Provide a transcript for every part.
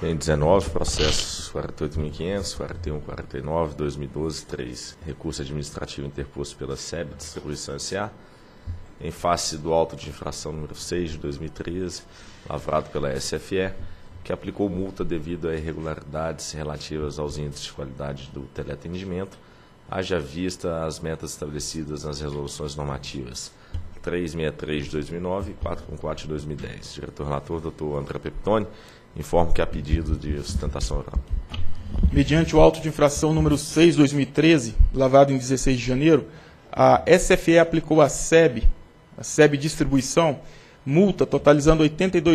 Tem 19 processos, 48.500, 41, 49, 2012, 3. Recurso administrativo interposto pela SEB Distribuição S.A., em face do auto de infração número 6 de 2013, lavrado pela SFE, que aplicou multa devido a irregularidades relativas aos índices de qualidade do teleatendimento, haja vista as metas estabelecidas nas resoluções normativas 363 de 2009 e 414 de 2010. Diretor-relator, doutor André Peptoni, informo que há pedido de sustentação oral. Mediante o auto de infração número 6 de 2013, lavrado em 16 de janeiro, a SFE aplicou à SEB, a SEB Distribuição, multa totalizando R$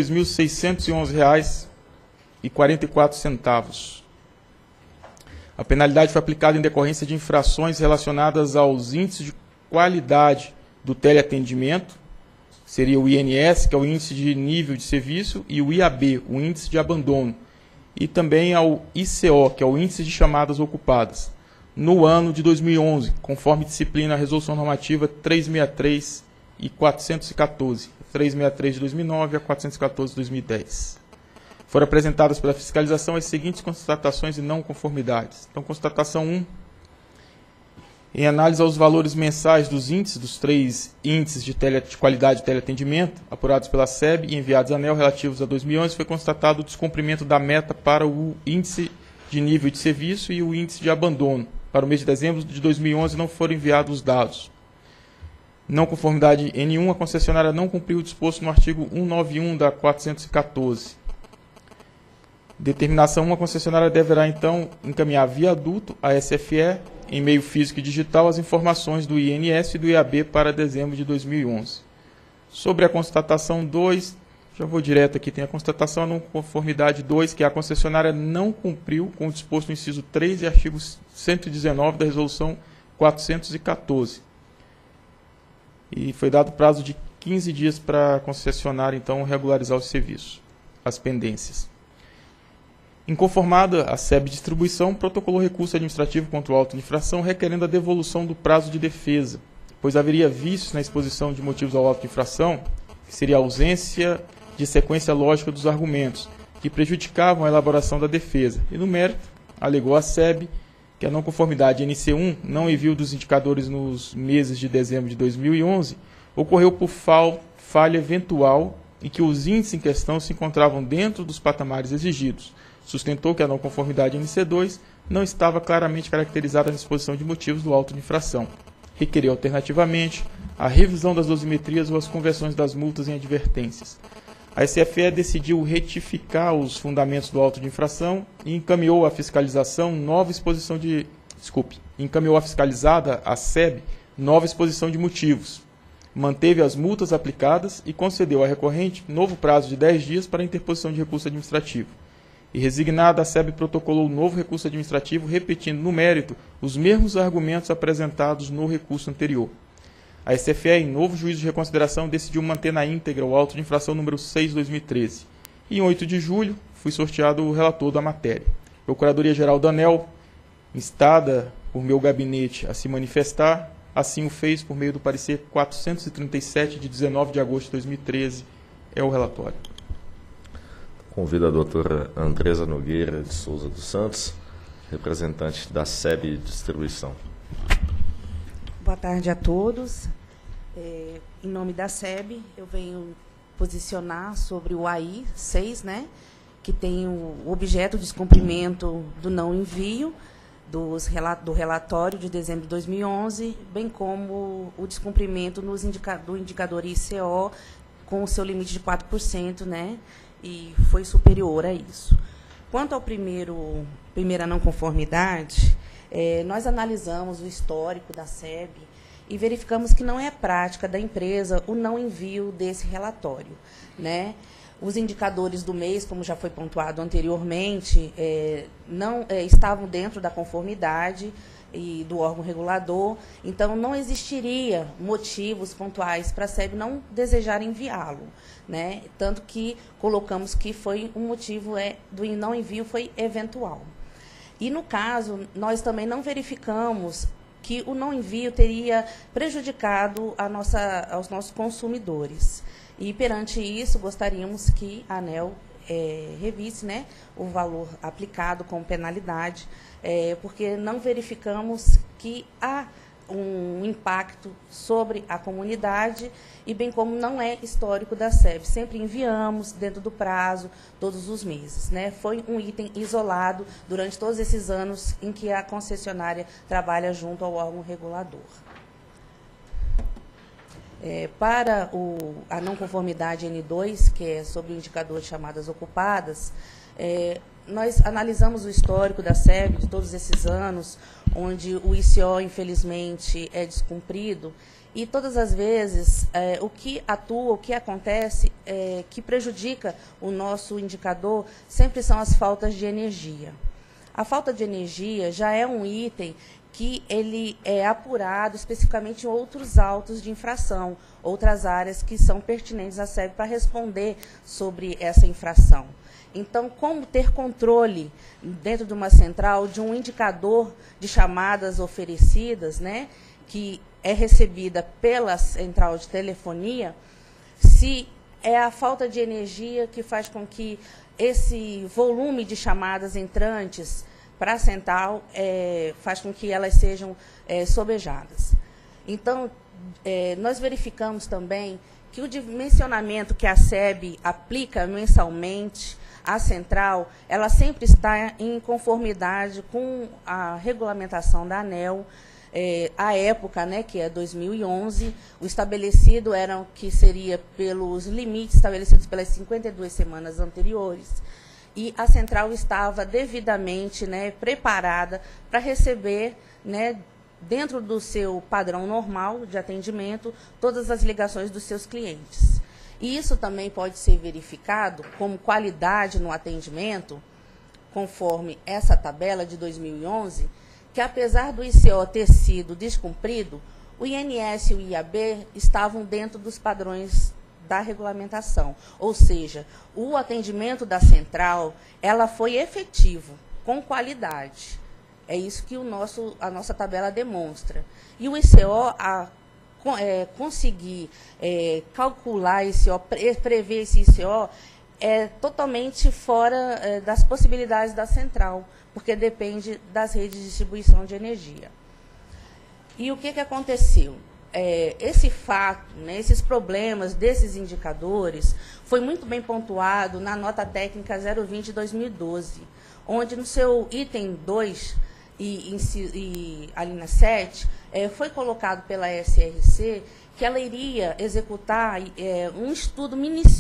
82.611,44. A penalidade foi aplicada em decorrência de infrações relacionadas aos índices de qualidade do teleatendimento, seria o INS, que é o índice de nível de serviço, e o IAB, o índice de abandono, e também ao ICO, que é o índice de chamadas ocupadas, no ano de 2011, conforme disciplina a Resolução Normativa 363 e 414, 363 de 2009 a 414 de 2010. Foram apresentadas pela fiscalização as seguintes constatações e não conformidades. Então, constatação 1, em análise aos valores mensais dos índices, dos 3 índices de qualidade de teleatendimento, apurados pela SEB e enviados à ANEEL relativos a 2011, foi constatado o descumprimento da meta para o índice de nível de serviço e o índice de abandono. Para o mês de dezembro de 2011 não foram enviados os dados. Não conformidade N1, a concessionária não cumpriu o disposto no artigo 191 da 414. Determinação 1, a concessionária deverá, então, encaminhar via adulto à SFE, em meio físico e digital, as informações do INS e do IAB para dezembro de 2011. Sobre a constatação 2, já vou direto aqui, tem a constatação não conformidade 2, que a concessionária não cumpriu com o disposto no inciso 3 e artigo 119 da Resolução 414. E foi dado prazo de 15 dias para a concessionária, então, regularizar o serviço, as pendências. Inconformada, a SEB Distribuição protocolou recurso administrativo contra o auto de infração requerendo a devolução do prazo de defesa, pois haveria vícios na exposição de motivos ao auto de infração, que seria a ausência de sequência lógica dos argumentos, que prejudicavam a elaboração da defesa. E no mérito, alegou a SEB que a não conformidade NC1, não envio dos indicadores nos meses de dezembro de 2011, ocorreu por falha eventual e que os índices em questão se encontravam dentro dos patamares exigidos. Sustentou que a não conformidade NC2 não estava claramente caracterizada na exposição de motivos do auto de infração. Requeriu alternativamente a revisão das dosimetrias ou as conversões das multas em advertências. A SFE decidiu retificar os fundamentos do auto de infração e encaminhou à fiscalização encaminhou à fiscalizada, a SEB, nova exposição de motivos. Manteve as multas aplicadas e concedeu à recorrente novo prazo de 10 dias para a interposição de recurso administrativo. E resignada, a SEB protocolou novo recurso administrativo, repetindo no mérito os mesmos argumentos apresentados no recurso anterior. A SFE, em novo juízo de reconsideração, decidiu manter na íntegra o auto de infração número 6 de 2013. E em 8 de julho, foi sorteado o relator da matéria. Procuradoria-Geral da ANEEL, instada por meu gabinete a se manifestar, assim o fez por meio do parecer 437 de 19 de agosto de 2013. É o relatório. Convido a doutora Andresa Nogueira de Souza dos Santos, representante da SEB Distribuição. Boa tarde a todos. Em nome da SEB, eu venho posicionar sobre o AI 6, que tem o objeto de descumprimento do não envio do relatório de dezembro de 2011, bem como o descumprimento do indicador ICO com o seu limite de 4%, e foi superior a isso. Quanto ao primeira não conformidade, nós analisamos o histórico da SEB e verificamos que não é prática da empresa o não envio desse relatório. Os indicadores do mês, como já foi pontuado anteriormente, não estavam dentro da conformidade e do órgão regulador, então não existiria motivos pontuais para a SEB não desejar enviá-lo, tanto que colocamos que foi um motivo do não envio foi eventual. E no caso, nós também não verificamos que o não envio teria prejudicado aos nossos consumidores. E perante isso, gostaríamos que a ANEEL revisse, né, o valor aplicado com penalidade, porque não verificamos que há um impacto sobre a comunidade e bem como não é histórico da SEB. Sempre enviamos dentro do prazo, todos os meses, né? Foi um item isolado durante todos esses anos em que a concessionária trabalha junto ao órgão regulador. Para a não conformidade N2, que é sobre o indicador de chamadas ocupadas, nós analisamos o histórico da SEB de todos esses anos, onde o ICO, infelizmente, é descumprido, e todas as vezes o que atua, o que acontece, que prejudica o nosso indicador, sempre são as faltas de energia. A falta de energia já é um item que ele é apurado especificamente em outros autos de infração, outras áreas que são pertinentes à SEB para responder sobre essa infração. Então, como ter controle dentro de uma central de um indicador de chamadas oferecidas, né, que é recebida pela central de telefonia, se é a falta de energia que faz com que esse volume de chamadas entrantes para a central faz com que elas sejam sobejadas. Então, nós verificamos também que o dimensionamento que a SEB aplica mensalmente à central, ela sempre está em conformidade com a regulamentação da ANEEL. À época, né, que é 2011, o estabelecido era que seria pelos limites estabelecidos pelas 52 semanas anteriores, e a central estava devidamente, né, preparada para receber, né, dentro do seu padrão normal de atendimento, todas as ligações dos seus clientes. E isso também pode ser verificado como qualidade no atendimento, conforme essa tabela de 2011, que apesar do ICO ter sido descumprido, o INS e o IAB estavam dentro dos padrões da regulamentação. Ou seja, o atendimento da central, ela foi efetivo, com qualidade. É isso que a nossa tabela demonstra. E o ICO, conseguir calcular esse ICO, prever esse ICO, é totalmente fora das possibilidades da central, porque depende das redes de distribuição de energia. E o que aconteceu? Esse fato, né, esses problemas desses indicadores, foi muito bem pontuado na nota técnica 020 de 2012, onde no seu item 2 e a linha 7, foi colocado pela SRC que ela iria executar um estudo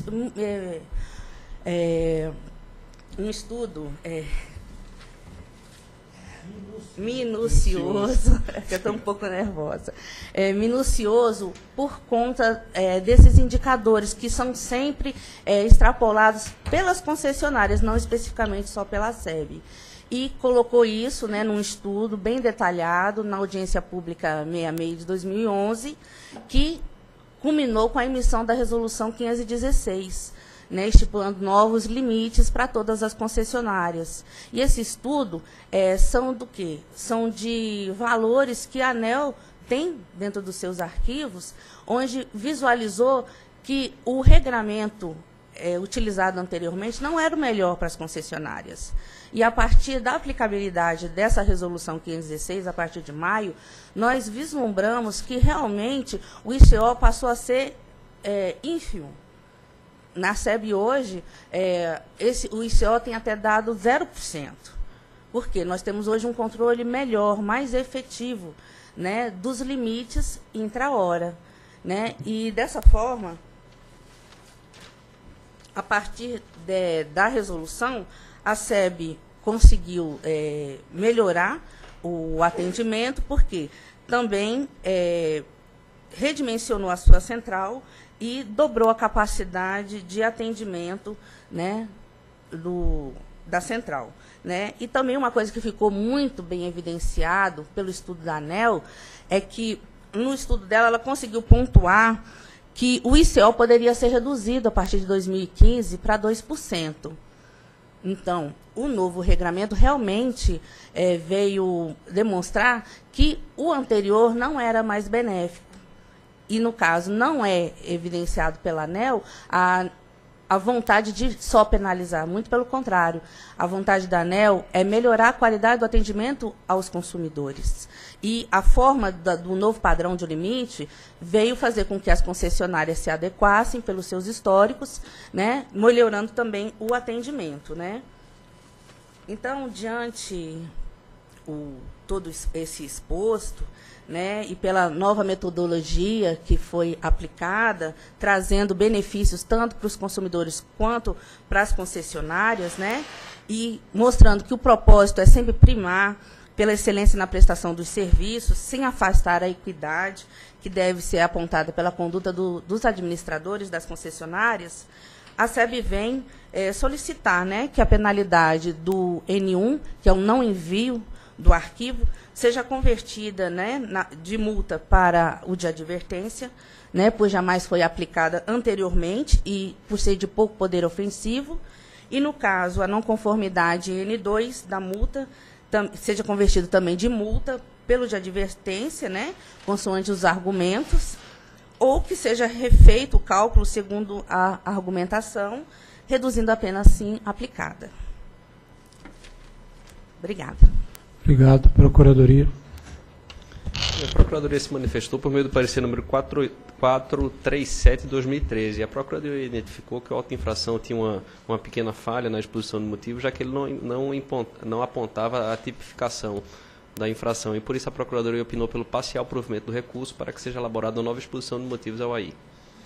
minucioso, eu estou um pouco nervosa, minucioso por conta desses indicadores que são sempre extrapolados pelas concessionárias, não especificamente só pela SEB. E colocou isso, né, num estudo bem detalhado na audiência pública 66 de 2011, que culminou com a emissão da resolução 516, né, estipulando novos limites para todas as concessionárias. E esse estudo são do quê? São de valores que a ANEEL tem dentro dos seus arquivos, onde visualizou que o regramento utilizado anteriormente não era o melhor para as concessionárias. E a partir da aplicabilidade dessa resolução 516, a partir de maio, nós vislumbramos que realmente o ICO passou a ser ínfimo. Na SEB hoje, o ICO tem até dado 0%. Por quê? Nós temos hoje um controle melhor, mais efetivo, né, dos limites intra-hora, né? E dessa forma, a partir da resolução, a SEB conseguiu melhorar o atendimento, porque também redimensionou a sua central e dobrou a capacidade de atendimento, né, da central. Né? E também uma coisa que ficou muito bem evidenciado pelo estudo da ANEEL é que, no estudo dela, ela conseguiu pontuar que o ICO poderia ser reduzido a partir de 2015 para 2%. Então, o novo regramento realmente veio demonstrar que o anterior não era mais benéfico. E, no caso, não é evidenciado pela ANEEL a vontade de só penalizar, muito pelo contrário. A vontade da ANEEL é melhorar a qualidade do atendimento aos consumidores. E a forma do novo padrão de limite veio fazer com que as concessionárias se adequassem pelos seus históricos, né, melhorando também o atendimento, né. Então, diante todo esse exposto, né, e pela nova metodologia que foi aplicada, trazendo benefícios tanto para os consumidores quanto para as concessionárias, né, e mostrando que o propósito é sempre primar pela excelência na prestação dos serviços, sem afastar a equidade que deve ser apontada pela conduta dos administradores das concessionárias, a SEB vem solicitar, né, que a penalidade do N1, que é o não envio do arquivo, seja convertida, né, de multa para o de advertência, né, pois jamais foi aplicada anteriormente e por ser de pouco poder ofensivo, e, no caso, a não conformidade N2 da multa seja convertido também de multa pelo de advertência, né, consoante os argumentos, ou que seja refeito o cálculo segundo a argumentação, reduzindo a pena assim aplicada. Obrigada. Obrigado, Procuradoria. A Procuradoria se manifestou por meio do parecer número 437 de 2013. A Procuradoria identificou que a auto-infração tinha uma pequena falha na exposição do motivo, já que ele não apontava a tipificação da infração, e por isso a Procuradoria opinou pelo parcial provimento do recurso para que seja elaborada uma nova exposição de motivos ao AI.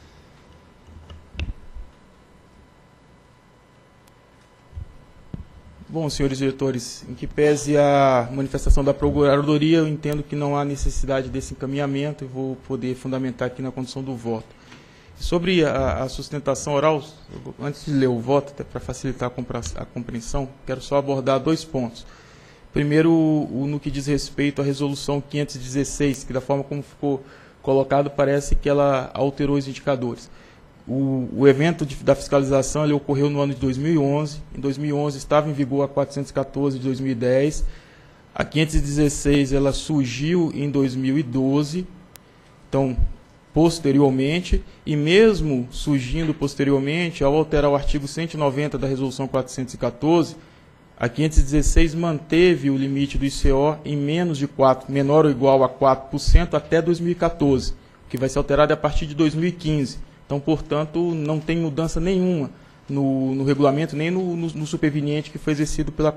Bom, senhores diretores, em que pese a manifestação da Procuradoria, eu entendo que não há necessidade desse encaminhamento e vou poder fundamentar aqui na condução do voto. Sobre a sustentação oral, antes de ler o voto, até para facilitar a compreensão, quero só abordar 2 pontos. Primeiro, no que diz respeito à resolução 516, que da forma como ficou colocado, parece que ela alterou os indicadores. O evento da fiscalização ele ocorreu no ano de 2011. Em 2011 estava em vigor a 414 de 2010. A 516 ela surgiu em 2012. Então, posteriormente, e mesmo surgindo posteriormente, ao alterar o artigo 190 da resolução 414, a 516 manteve o limite do ICO em menos de 4, menor ou igual a 4% até 2014, que vai ser alterado a partir de 2015. Então, portanto, não tem mudança nenhuma no regulamento, nem no superveniente que foi exercido pela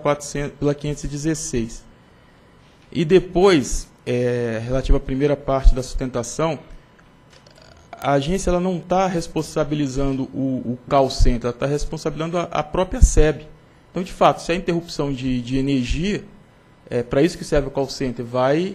516. E depois, relativo à primeira parte da sustentação, a agência ela não está responsabilizando o call center, ela está responsabilizando a própria SEB. Então, de fato, se há interrupção de energia, para isso que serve o call center,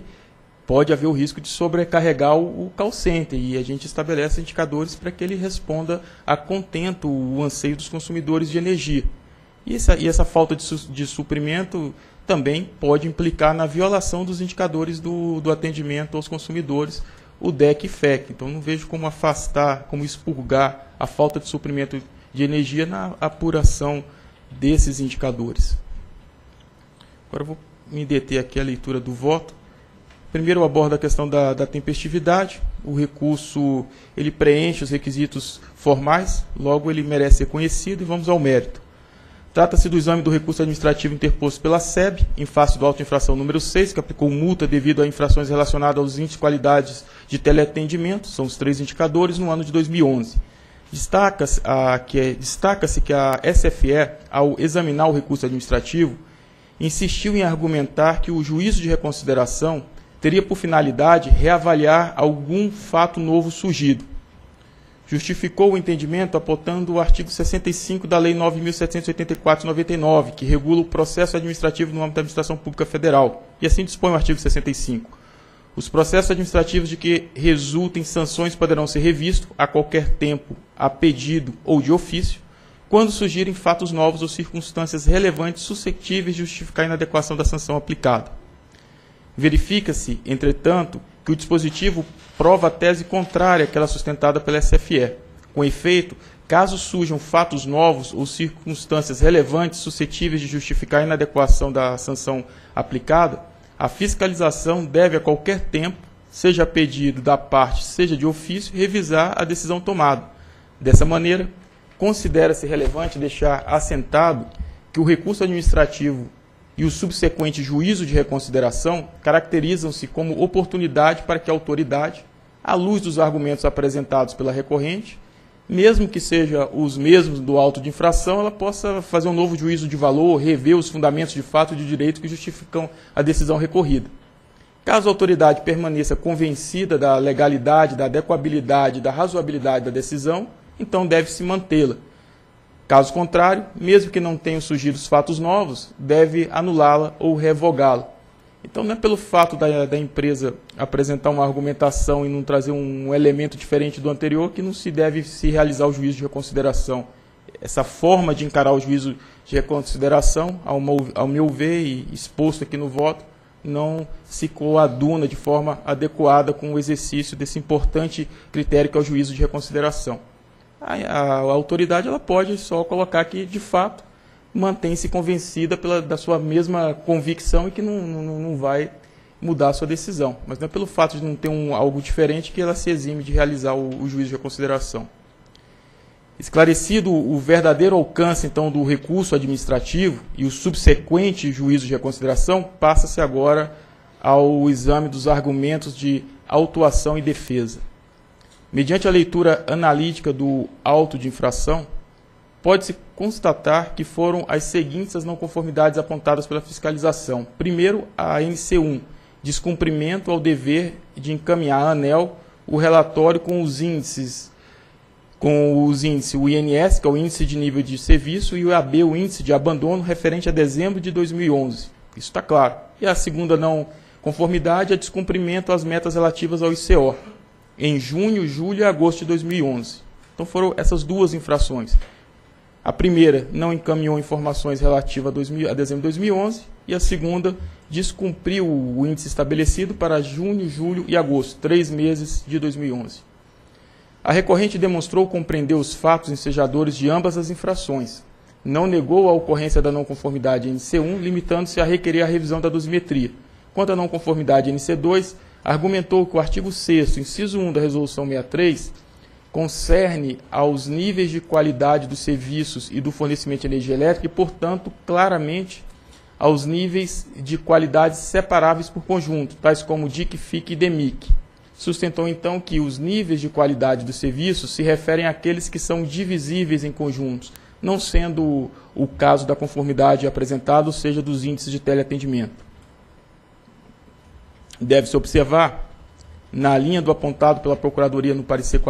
pode haver o risco de sobrecarregar o call center, e a gente estabelece indicadores para que ele responda a contento o anseio dos consumidores de energia. E essa falta de suprimento também pode implicar na violação dos indicadores do atendimento aos consumidores, o DEC e FEC. Então, não vejo como afastar, como expurgar a falta de suprimento de energia na apuração desses indicadores. Agora eu vou me deter aqui à leitura do voto. Primeiro eu abordo a questão da tempestividade. O recurso ele preenche os requisitos formais, logo ele merece ser conhecido, e vamos ao mérito. Trata-se do exame do recurso administrativo interposto pela SEB, em face do auto de infração número 6, que aplicou multa devido a infrações relacionadas aos índices de qualidades de teleatendimento, são os 3 indicadores, no ano de 2011. Destaca-se que a SFE, ao examinar o recurso administrativo, insistiu em argumentar que o juízo de reconsideração teria por finalidade reavaliar algum fato novo surgido. Justificou o entendimento apontando o artigo 65 da Lei 9.784 de 99, que regula o processo administrativo no âmbito da administração pública federal. E assim dispõe o artigo 65. Os processos administrativos de que resultem sanções poderão ser revistos a qualquer tempo, a pedido ou de ofício, quando surgirem fatos novos ou circunstâncias relevantes suscetíveis de justificar a inadequação da sanção aplicada. Verifica-se, entretanto, que o dispositivo prova a tese contrária àquela sustentada pela SFE. Com efeito, caso surjam fatos novos ou circunstâncias relevantes suscetíveis de justificar a inadequação da sanção aplicada, a fiscalização deve, a qualquer tempo, seja a pedido da parte, seja de ofício, revisar a decisão tomada. Dessa maneira, considera-se relevante deixar assentado que o recurso administrativo e o subsequente juízo de reconsideração caracterizam-se como oportunidade para que a autoridade, à luz dos argumentos apresentados pela recorrente, mesmo que sejam os mesmos do auto de infração, ela possa fazer um novo juízo de valor, rever os fundamentos de fato e de direito que justificam a decisão recorrida. Caso a autoridade permaneça convencida da legalidade, da adequabilidade, da razoabilidade da decisão, então deve-se mantê-la. Caso contrário, mesmo que não tenham surgido os fatos novos, deve anulá-la ou revogá-la. Então não é pelo fato da empresa apresentar uma argumentação e não trazer um elemento diferente do anterior que não se deve se realizar o juízo de reconsideração. Essa forma de encarar o juízo de reconsideração, ao meu ver e exposto aqui no voto, não se coaduna de forma adequada com o exercício desse importante critério que é o juízo de reconsideração. A autoridade ela pode só colocar que, de fato, mantém-se convencida da sua mesma convicção e que não vai mudar a sua decisão. Mas não é pelo fato de não ter algo diferente que ela se exime de realizar o juízo de reconsideração. Esclarecido o verdadeiro alcance, então, do recurso administrativo e o subsequente juízo de reconsideração, passa-se agora ao exame dos argumentos de autuação e defesa. Mediante a leitura analítica do auto de infração, pode-se constatar que foram as seguintes as não conformidades apontadas pela fiscalização. Primeiro, a NC1, descumprimento ao dever de encaminhar à ANEEL o relatório com os índices, o INS, que é o Índice de Nível de Serviço, e o AB, o Índice de Abandono, referente a dezembro de 2011. Isso está claro. E a segunda não conformidade é descumprimento às metas relativas ao ICO, em junho, julho e agosto de 2011. Então foram essas duas infrações. A primeira não encaminhou informações relativas a dezembro de 2011 e a segunda descumpriu o índice estabelecido para junho, julho e agosto, 3 meses de 2011. A recorrente demonstrou compreender os fatos ensejadores de ambas as infrações. Não negou a ocorrência da não conformidade NC1, limitando-se a requerer a revisão da dosimetria. Quanto à não conformidade NC2, argumentou que o artigo 6º, inciso 1 da Resolução 63, concerne aos níveis de qualidade dos serviços e do fornecimento de energia elétrica e, portanto, claramente aos níveis de qualidade separáveis por conjunto, tais como DIC, FIC e DEMIC. Sustentou, então, que os níveis de qualidade dos serviços se referem àqueles que são divisíveis em conjuntos, não sendo o caso da conformidade apresentada, ou seja, dos índices de teleatendimento. Deve-se observar, na linha do apontado pela Procuradoria no parecer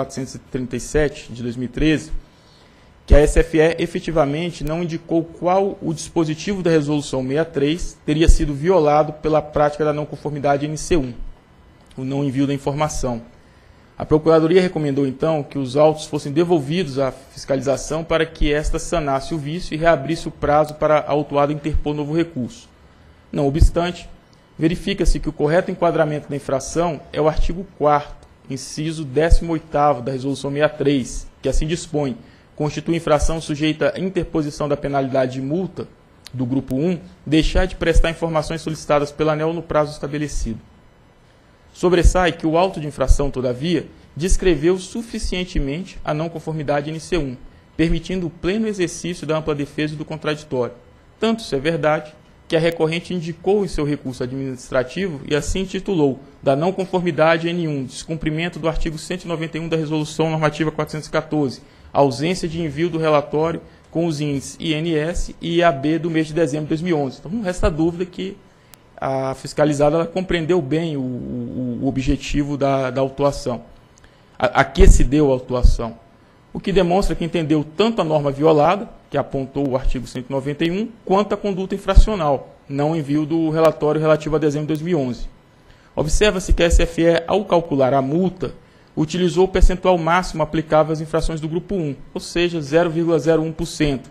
437 de 2013, que a SFE efetivamente não indicou qual o dispositivo da Resolução 63 teria sido violado pela prática da não conformidade NC1, o não envio da informação. A Procuradoria recomendou, então, que os autos fossem devolvidos à fiscalização para que esta sanasse o vício e reabrisse o prazo para a autuada interpor novo recurso. Não obstante, verifica-se que o correto enquadramento da infração é o artigo 4º, inciso 18º da Resolução 63, que assim dispõe: constitui infração sujeita à interposição da penalidade de multa do grupo 1, deixar de prestar informações solicitadas pela ANEEL no prazo estabelecido. Sobressai que o auto de infração, todavia, descreveu suficientemente a não conformidade NC1, permitindo o pleno exercício da ampla defesa e do contraditório. Tanto se é verdade que a recorrente indicou em seu recurso administrativo e assim titulou da não conformidade N1, descumprimento do artigo 191 da Resolução Normativa 414, ausência de envio do relatório com os índices INS e IAB do mês de dezembro de 2011. Então não resta dúvida que a fiscalizada ela compreendeu bem o objetivo da autuação, a que se deu a autuação, o que demonstra que entendeu tanto a norma violada, que apontou o artigo 191, quanto a conduta infracional, não envio do relatório relativo a dezembro de 2011. Observa-se que a SFE, ao calcular a multa, utilizou o percentual máximo aplicável às infrações do grupo 1, ou seja, 0,01%.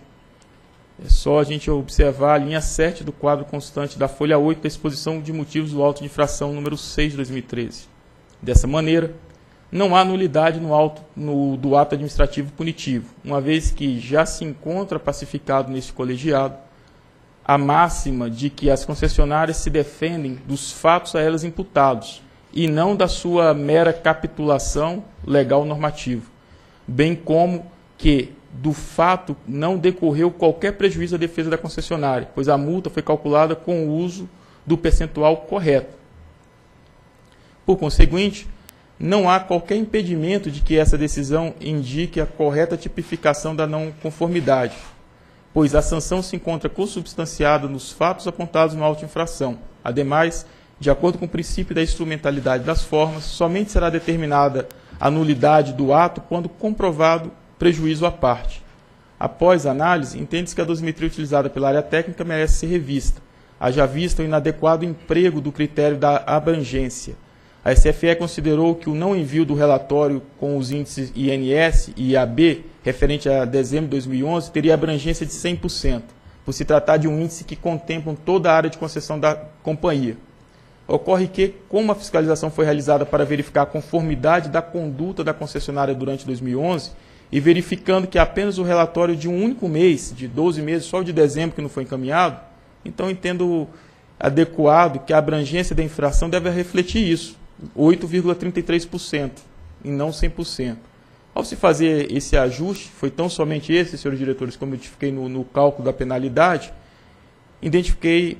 É só a gente observar a linha 7 do quadro constante da folha 8 da exposição de motivos do auto de infração número 6 de 2013. Dessa maneira, não há nulidade do ato administrativo punitivo, uma vez que já se encontra pacificado neste colegiado a máxima de que as concessionárias se defendem dos fatos a elas imputados e não da sua mera capitulação legal normativa, bem como que, do fato, não decorreu qualquer prejuízo à defesa da concessionária, pois a multa foi calculada com o uso do percentual correto. Por conseguinte, não há qualquer impedimento de que essa decisão indique a correta tipificação da não conformidade, pois a sanção se encontra consubstanciada nos fatos apontados no auto de infração. Ademais, de acordo com o princípio da instrumentalidade das formas, somente será determinada a nulidade do ato quando comprovado prejuízo à parte. Após análise, entende-se que a dosimetria utilizada pela área técnica merece ser revista, haja vista o inadequado emprego do critério da abrangência. A SFE considerou que o não envio do relatório com os índices INS e IAB, referente a dezembro de 2011, teria abrangência de 100%, por se tratar de um índice que contempla toda a área de concessão da companhia. Ocorre que, como a fiscalização foi realizada para verificar a conformidade da conduta da concessionária durante 2011, e verificando que apenas o relatório de um único mês, de 12 meses, só o de dezembro que não foi encaminhado, então entendo adequado que a abrangência da infração deve refletir isso, 8,33%, e não 100%. Ao se fazer esse ajuste, foi tão somente esse, senhores diretores, como eu identifiquei no cálculo da penalidade, identifiquei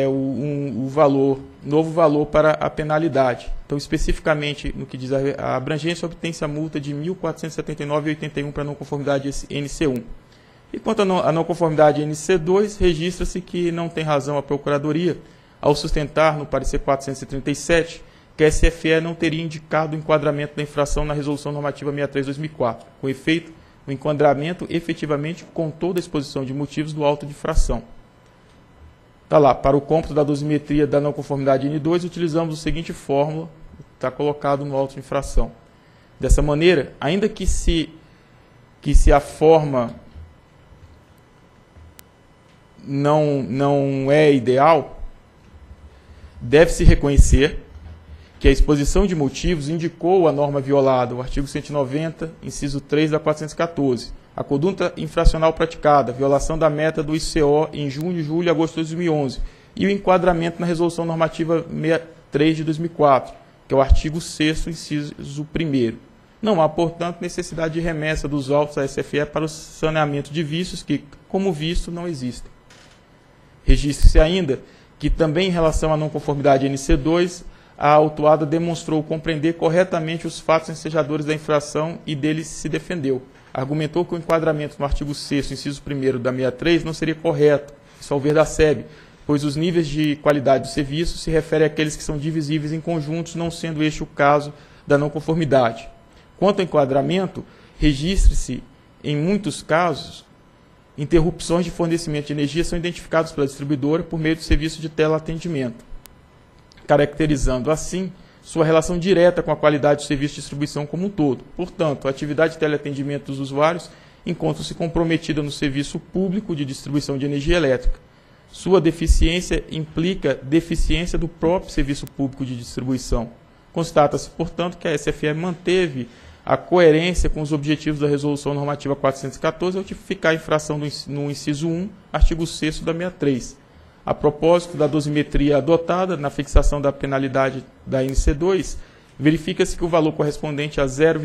novo valor para a penalidade. Então, especificamente, no que diz a abrangência, obtém-se a multa de R$ 1.479,81 para a não conformidade NC1. E quanto à não conformidade NC2, registra-se que não tem razão a Procuradoria, ao sustentar no parecer 437, que a SFE não teria indicado o enquadramento da infração na Resolução Normativa 63/2004. Com efeito, o enquadramento efetivamente com toda a exposição de motivos do auto de infração. Está lá, para o cômputo da dosimetria da não conformidade N2, utilizamos a seguinte fórmula, está colocado no auto de infração. Dessa maneira, ainda que se a forma não é ideal, deve-se reconhecer que a exposição de motivos indicou a norma violada, o artigo 190, inciso 3 da 414, a conduta infracional praticada, violação da meta do ICO em junho, julho e agosto de 2011, e o enquadramento na Resolução Normativa 63 de 2004, que é o artigo 6º, inciso 1º. Não há, portanto, necessidade de remessa dos autos à SFE para o saneamento de vícios que, como visto, não existem. Registre-se ainda que também em relação à não conformidade NC2, a autuada demonstrou compreender corretamente os fatos ensejadores da infração e deles se defendeu. Argumentou que o enquadramento no artigo 6º, inciso 1º da 63 não seria correto, isso ao ver da SEB, pois os níveis de qualidade do serviço se referem àqueles que são divisíveis em conjuntos, não sendo este o caso da não conformidade. Quanto ao enquadramento, registre-se, em muitos casos, interrupções de fornecimento de energia são identificadas pela distribuidora por meio do serviço de teleatendimento, caracterizando, assim, sua relação direta com a qualidade do serviço de distribuição como um todo. Portanto, a atividade de teleatendimento dos usuários encontra-se comprometida no serviço público de distribuição de energia elétrica. Sua deficiência implica deficiência do próprio serviço público de distribuição. Constata-se, portanto, que a SFE manteve a coerência com os objetivos da Resolução Normativa 414 ao tipificar a infração no inciso 1, artigo 6º da 63. A propósito da dosimetria adotada na fixação da penalidade da NC2, verifica-se que o valor correspondente a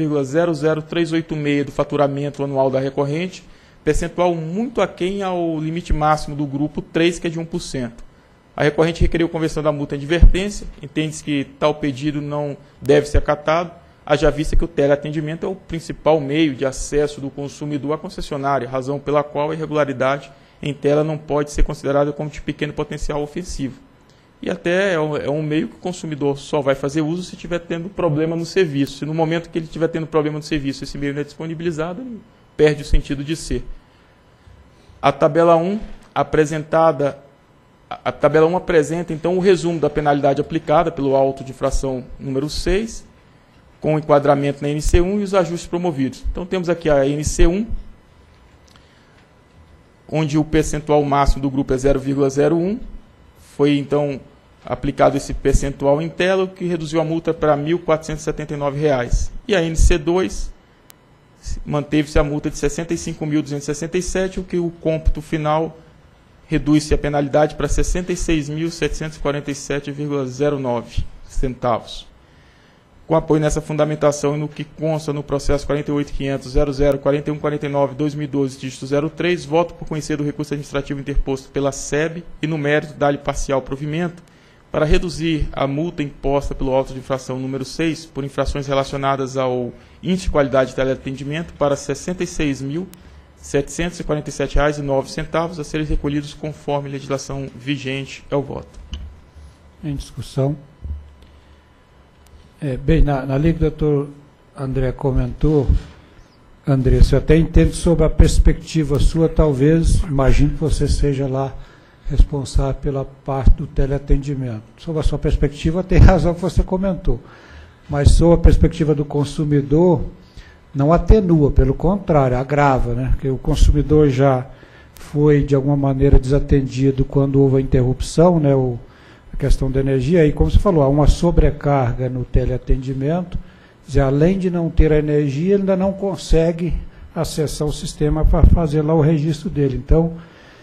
0,00386 do faturamento anual da recorrente, percentual muito aquém ao limite máximo do grupo 3, que é de 1%. A recorrente requeriu conversão da multa em advertência, entende-se que tal pedido não deve ser acatado, haja vista que o teleatendimento é o principal meio de acesso do consumidor à concessionária, razão pela qual a irregularidade em tela não pode ser considerada como de pequeno potencial ofensivo. E até é um meio que o consumidor só vai fazer uso se estiver tendo problema no serviço. Se no momento que ele estiver tendo problema no serviço esse meio não é disponibilizado, ele perde o sentido de ser. A tabela 1 apresenta, então, o resumo da penalidade aplicada pelo auto de infração número 6, com o enquadramento na NC1 e os ajustes promovidos. Então, temos aqui a NC1, onde o percentual máximo do grupo é 0,01. Foi, então, aplicado esse percentual em tela, o que reduziu a multa para R$ 1.479. E a NC2 manteve-se a multa de R$ 65.267, o que o cômputo final reduz-se a penalidade para R$ 66.747,09 centavos. Com apoio nessa fundamentação e no que consta no processo 48.500.00.4149/2012, dígito 03, voto por conhecer do recurso administrativo interposto pela SEB e, no mérito, dar-lhe parcial provimento para reduzir a multa imposta pelo auto de infração número 6 por infrações relacionadas ao índice de qualidade de teleatendimento para R$ 66.747,09 a serem recolhidos conforme legislação vigente. É o voto. Em discussão. Bem, na linha que o doutor André comentou, André, você até entende sobre a perspectiva sua, talvez, imagino que você seja lá responsável pela parte do teleatendimento. Sobre a sua perspectiva, tem razão que você comentou, mas sobre a perspectiva do consumidor, não atenua, pelo contrário, agrava, né? Porque o consumidor já foi, de alguma maneira, desatendido quando houve a interrupção, né? A questão da energia, e como você falou, há uma sobrecarga no teleatendimento, além de não ter a energia, ele ainda não consegue acessar o sistema para fazer lá o registro dele. Então,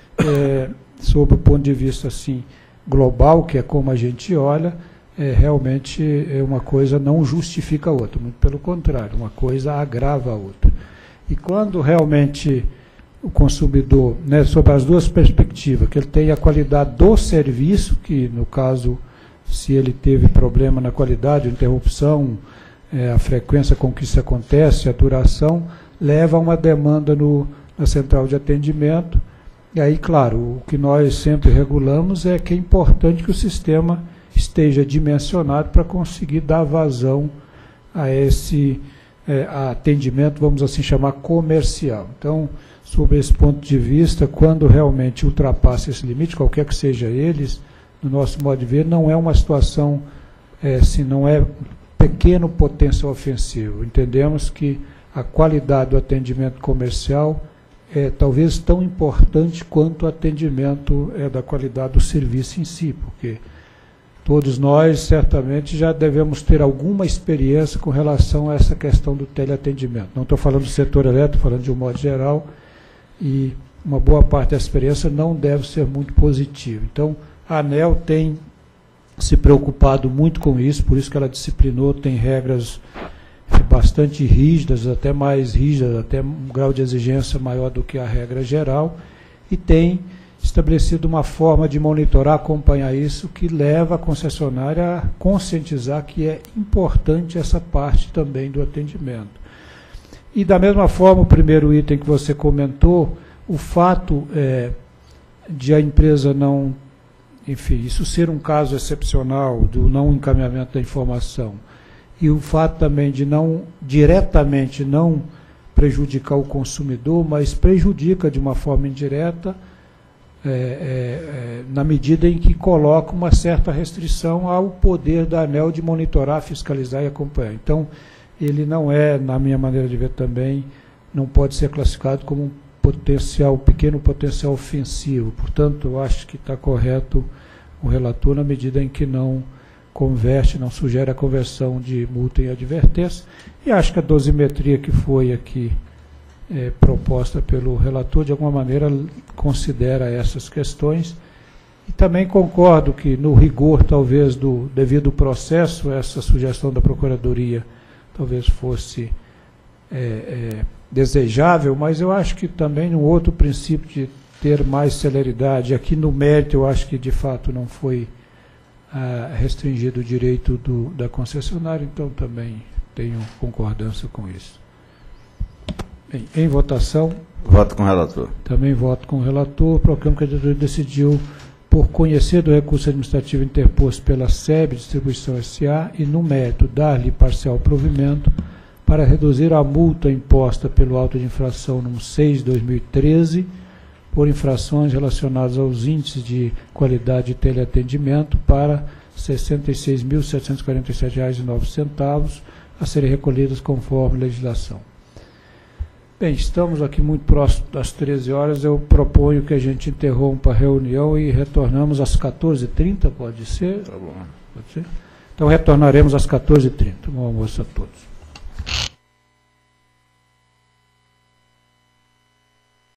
sob o ponto de vista assim, global, que é como a gente olha, realmente uma coisa não justifica a outra, muito pelo contrário, uma coisa agrava a outra. E quando realmente o consumidor, né, sobre as duas perspectivas, que ele tem a qualidade do serviço, que no caso, se ele teve problema na qualidade, interrupção, a frequência com que isso acontece, a duração, leva a uma demanda na central de atendimento. E aí, claro, o que nós sempre regulamos é que é importante que o sistema esteja dimensionado para conseguir dar vazão a esse atendimento, vamos assim chamar, comercial. Então, sob esse ponto de vista, quando realmente ultrapassa esse limite, qualquer que seja eles, no nosso modo de ver, não é uma situação, se não é pequeno potencial ofensivo. Entendemos que a qualidade do atendimento comercial é talvez tão importante quanto o atendimento da qualidade do serviço em si, porque todos nós certamente já devemos ter alguma experiência com relação a essa questão do teleatendimento. Não estou falando do setor elétrico, estou falando de um modo geral, e uma boa parte da experiência não deve ser muito positiva. Então, a ANEEL tem se preocupado muito com isso, por isso que ela disciplinou, tem regras bastante rígidas, até mais rígidas, até um grau de exigência maior do que a regra geral, e tem estabelecido uma forma de monitorar, acompanhar isso, que leva a concessionária a conscientizar que é importante essa parte também do atendimento. E da mesma forma, o primeiro item que você comentou, o fato de a empresa não, enfim, isso ser um caso excepcional do não encaminhamento da informação, e o fato também de não, diretamente, não prejudicar o consumidor, mas prejudica de uma forma indireta, na medida em que coloca uma certa restrição ao poder da ANEEL de monitorar, fiscalizar e acompanhar. Então, ele não é, na minha maneira de ver também, não pode ser classificado como um pequeno potencial ofensivo. Portanto, eu acho que está correto o relator na medida em que não converte, não sugere a conversão de multa em advertência. E acho que a dosimetria que foi aqui proposta pelo relator, de alguma maneira, considera essas questões. E também concordo que, no rigor, talvez, do devido processo, essa sugestão da Procuradoria talvez fosse desejável, mas eu acho que também um outro princípio de ter mais celeridade, aqui no mérito eu acho que de fato não foi restringido o direito da concessionária, então também tenho concordância com isso. Bem, em votação... Voto com o relator. Também voto com o relator. Proclamo que a diretoria decidiu por conhecer do recurso administrativo interposto pela SEB Distribuição S.A. e, no mérito, dar-lhe parcial provimento para reduzir a multa imposta pelo auto de infração número 6 de 2013 por infrações relacionadas aos índices de qualidade de teleatendimento para R$ 66.747,09 a serem recolhidas conforme legislação. Bem, estamos aqui muito próximo das 13 horas, eu proponho que a gente interrompa a reunião e retornamos às 14h30, pode ser? Tá bom. Pode ser? Então retornaremos às 14h30. Bom almoço a todos.